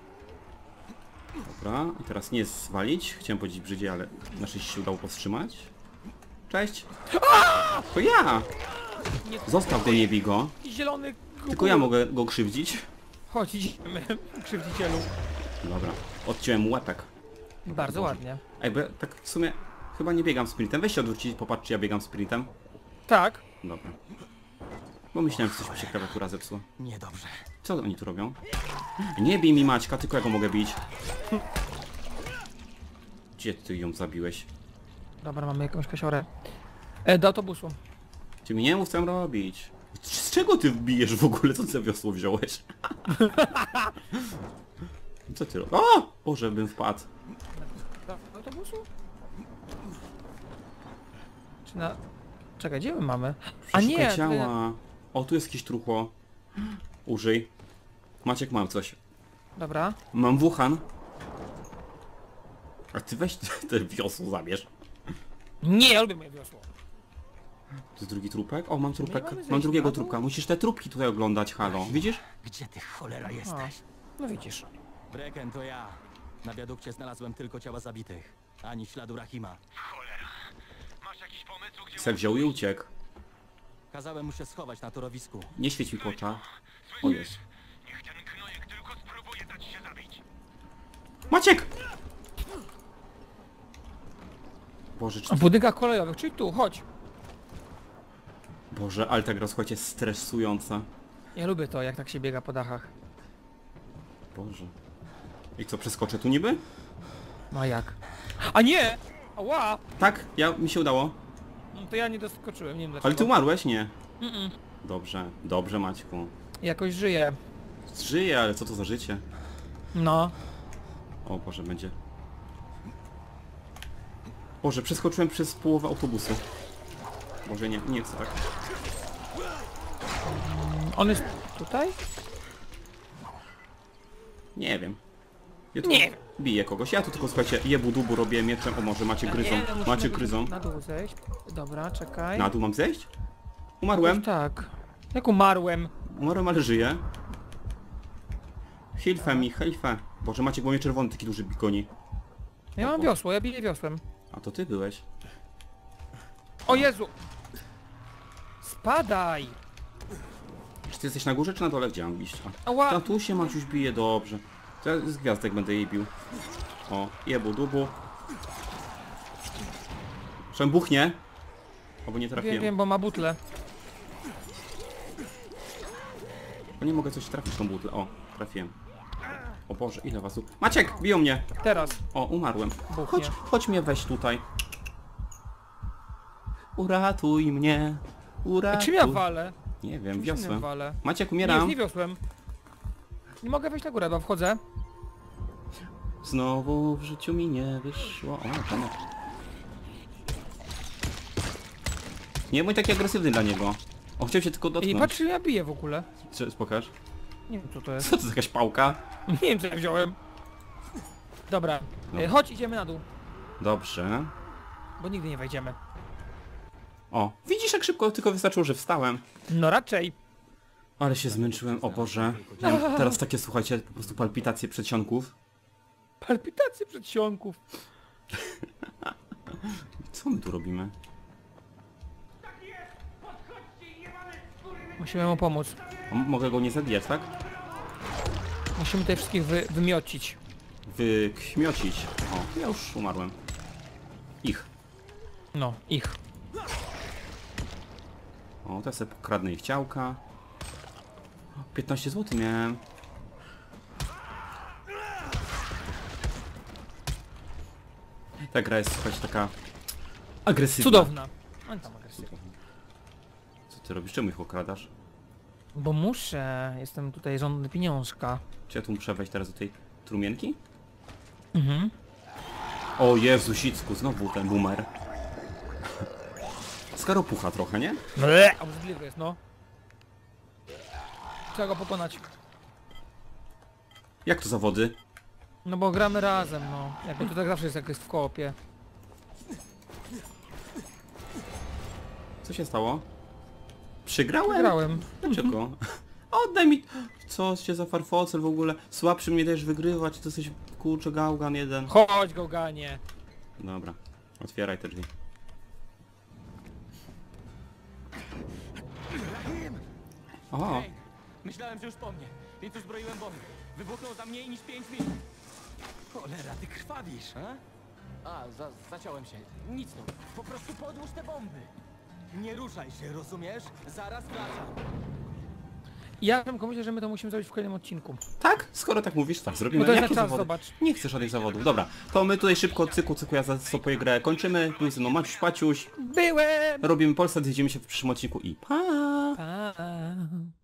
[SPEAKER 1] Dobra, i teraz nie zwalić. Chciałem powiedzieć brzydzie, ale na szczęście się udało powstrzymać. Cześć! To ja! Zostaw go, nie bij go.
[SPEAKER 2] Zielony
[SPEAKER 1] Tylko ja mogę go krzywdzić.
[SPEAKER 2] Chodź, idziemy, krzywdzicielu.
[SPEAKER 1] Dobra, odciąłem łepek.
[SPEAKER 2] Bardzo ładnie.
[SPEAKER 1] Ej, bo ja tak w sumie chyba nie biegam sprintem. Weź się odwrócić, popatrz, czy ja biegam sprintem.
[SPEAKER 2] Tak.
[SPEAKER 1] Dobra. Bo myślałem, że coś mi się klawiatura zepsuła.
[SPEAKER 4] Niedobrze.
[SPEAKER 1] Co oni tu robią? Nie bij mi Maćka, tylko ja go mogę bić. Gdzie ty ją zabiłeś?
[SPEAKER 2] Dobra, mamy jakąś kasiorę. E, do autobusu.
[SPEAKER 1] Ty mi nie mów, co mam robić. Z czego ty wbijesz w ogóle? Co ty za wiosło wziąłeś? Co ty robisz? O! Boże, bym wpadł.
[SPEAKER 2] Do autobusu? Czy na... Czekaj, gdzie my mamy? A nie!
[SPEAKER 1] Szukaj
[SPEAKER 2] tutaj-
[SPEAKER 1] ciała. O, tu jest jakieś truchło. Użyj. Maciek, mam coś.
[SPEAKER 2] Dobra.
[SPEAKER 1] Mam wuchan. A ty weź te wiosło zabierz.
[SPEAKER 2] Nie, ja lubię moje wiosło.
[SPEAKER 1] To jest drugi trupek? O, mam trupek.
[SPEAKER 2] mamy zejść
[SPEAKER 1] Mam drugiego
[SPEAKER 2] na dół?
[SPEAKER 1] trupka. Musisz te trupki tutaj oglądać, halo. Widzisz?
[SPEAKER 4] Gdzie ty cholera
[SPEAKER 2] O,
[SPEAKER 4] jesteś?
[SPEAKER 2] no widzisz.
[SPEAKER 4] Breken, to ja. Na wiadukcie znalazłem tylko ciała zabitych. Ani śladu Rahima.
[SPEAKER 7] Cholera. Masz jakiś pomysł, gdzie
[SPEAKER 1] Se wziął i uciekł.
[SPEAKER 4] Kazałem mu się schować na torowisku.
[SPEAKER 1] Nie świeć mi kota. O jest.
[SPEAKER 7] niech ten gnojek tylko spróbuje dać się zabić.
[SPEAKER 1] Maciek! Boże, czy...
[SPEAKER 2] W budynkach kolejowych, czyli tu, chodź.
[SPEAKER 1] Boże, ale ta gra, słuchajcie, jest stresująca.
[SPEAKER 2] Ja lubię to, jak tak się biega po dachach.
[SPEAKER 1] Boże. I co, przeskoczę tu niby?
[SPEAKER 2] No a jak? A nie! Ała!
[SPEAKER 1] Tak, ja, mi się udało.
[SPEAKER 2] No to ja nie doskoczyłem, nie wiem dlaczego.
[SPEAKER 1] Ale ty umarłeś? Nie.
[SPEAKER 2] Mm-mm.
[SPEAKER 1] Dobrze, dobrze Maćku.
[SPEAKER 2] Jakoś żyję.
[SPEAKER 1] Żyję, ale co to za życie?
[SPEAKER 2] No.
[SPEAKER 1] O Boże, będzie... Boże, przeskoczyłem przez połowę autobusu. Może nie, nie chcę tak.
[SPEAKER 2] On jest tutaj?
[SPEAKER 1] Nie wiem. Ja tu
[SPEAKER 2] Nie.
[SPEAKER 1] biję kogoś. Ja tu tylko, słuchajcie, jebu dubu robię mieczem. O, może macie gryzą.
[SPEAKER 2] Nie, no musimy
[SPEAKER 1] Macie
[SPEAKER 2] tu
[SPEAKER 1] gryzą.
[SPEAKER 2] Na dół zejść. Dobra, czekaj.
[SPEAKER 1] Na dół mam zejść? Umarłem.
[SPEAKER 2] Tak. Jak umarłem?
[SPEAKER 1] Umarłem, ale żyję. Hilfe mi, hilfe. Boże, macie bo mnie czerwony, taki duży bikoni.
[SPEAKER 2] Ja mam wiosło, ja biję wiosłem.
[SPEAKER 1] A to ty byłeś.
[SPEAKER 2] O Jezu! Spadaj!
[SPEAKER 1] Czy ty jesteś na górze, czy na dole? Gdzie mam iść? A,
[SPEAKER 2] Ała!
[SPEAKER 1] ta tu się Maciuś bije, dobrze. To ja z gwiazdek będę jej bił. O, jebu dubu. Że buchnie. Albo nie
[SPEAKER 2] Wiem,
[SPEAKER 1] trafiłem.
[SPEAKER 2] wiem, bo ma butlę.
[SPEAKER 1] Bo nie mogę coś trafić w tą butlę. O, trafiłem. O Boże, ile was tu... Maciek, biją mnie!
[SPEAKER 2] Teraz.
[SPEAKER 1] O, umarłem.
[SPEAKER 2] Buchnie.
[SPEAKER 1] Chodź, chodź mnie weź tutaj. Uratuj mnie. Uratuj.
[SPEAKER 2] Czym ja walę?
[SPEAKER 1] Nie wiem,
[SPEAKER 2] Czymś innym
[SPEAKER 1] wiosłem.
[SPEAKER 2] walę.
[SPEAKER 1] Maciek,
[SPEAKER 2] Nie,
[SPEAKER 1] umieram.
[SPEAKER 2] nie wiosłem. Nie mogę wejść na górę, bo wchodzę.
[SPEAKER 1] Znowu w życiu mi nie wyszło. O, to nie bądź taki agresywny dla niego. On chciał się tylko
[SPEAKER 2] I
[SPEAKER 1] dotknąć.
[SPEAKER 2] patrz, czy ja biję w ogóle.
[SPEAKER 1] Czy, pokaż.
[SPEAKER 2] Nie wiem, co to jest.
[SPEAKER 1] Co to jest jakaś pałka?
[SPEAKER 2] Nie wiem, co ja wziąłem. Dobra.
[SPEAKER 1] Dobra.
[SPEAKER 2] E, chodź, idziemy na dół.
[SPEAKER 1] Dobrze.
[SPEAKER 2] Bo nigdy nie wejdziemy.
[SPEAKER 1] O, widzisz jak szybko, tylko wystarczyło, że wstałem.
[SPEAKER 2] No raczej.
[SPEAKER 1] Ale się zmęczyłem, o Boże. Ja mam teraz takie, słuchajcie, po prostu palpitacje przedsionków.
[SPEAKER 2] Palpitacje przedsionków.
[SPEAKER 1] Co my tu robimy?
[SPEAKER 2] Musimy mu pomóc.
[SPEAKER 1] O, mogę go nie zabijać, tak?
[SPEAKER 2] Musimy tutaj wszystkich wy, wymiocić.
[SPEAKER 1] Wykmiocić. O, ja już umarłem. Ich.
[SPEAKER 2] No, ich.
[SPEAKER 1] O, teraz sobie pokradnę ich ciałka. piętnaście złotych miałem. Ta gra jest, słuchajcie, taka agresywna.
[SPEAKER 2] Cudowna. On tam agresywny.
[SPEAKER 1] Co ty robisz? Czemu ich okradasz?
[SPEAKER 2] Bo muszę. Jestem tutaj żądny pieniążka.
[SPEAKER 1] Czy ja tu muszę wejść teraz do tej trumienki?
[SPEAKER 2] Mhm.
[SPEAKER 1] O Jezusicku, znowu ten boomer. Skaropucha trochę, nie?
[SPEAKER 2] Ble! Obrzydliwy jest, no. Trzeba go pokonać.
[SPEAKER 1] Jak to zawody?
[SPEAKER 2] No bo gramy razem, no. Jakby to tak zawsze jest, jak jest w koopie.
[SPEAKER 1] Co się stało? Przegrałem?
[SPEAKER 2] Grałem.
[SPEAKER 1] Dlaczego? Oddaj mi... Co się za farfocel w ogóle? Słabszy mnie dajesz wygrywać, to jesteś kurczę, gałgan jeden.
[SPEAKER 2] Chodź, Gałganie.
[SPEAKER 1] Dobra, otwieraj te drzwi. O,
[SPEAKER 3] Hej, myślałem, że już po mnie, więc uzbroiłem bomby. Wybuchnął za mniej niż pięć minut.
[SPEAKER 4] Cholera, ty krwawisz.
[SPEAKER 3] A? A, za, zaciąłem się. Nic tu. Po prostu podłóż te bomby.
[SPEAKER 4] Nie ruszaj się, rozumiesz? Zaraz wracam.
[SPEAKER 2] Ja Przemko myślę, że my to musimy zrobić w kolejnym odcinku.
[SPEAKER 1] tak? Skoro tak mówisz, tak zrobimy.
[SPEAKER 2] No to jest
[SPEAKER 1] Jakie
[SPEAKER 2] na czas,
[SPEAKER 1] zawody?
[SPEAKER 2] zobacz.
[SPEAKER 1] Nie chcę żadnych zawodów. Dobra, to my tutaj szybko cyklu, cyklu ja zastopuję grę. Kończymy. Był ze mną Maciuś Paciuś.
[SPEAKER 2] Byłem!
[SPEAKER 1] Robimy Polsat, zjedziemy się w przyszłym odcinku i pa!
[SPEAKER 2] Pa.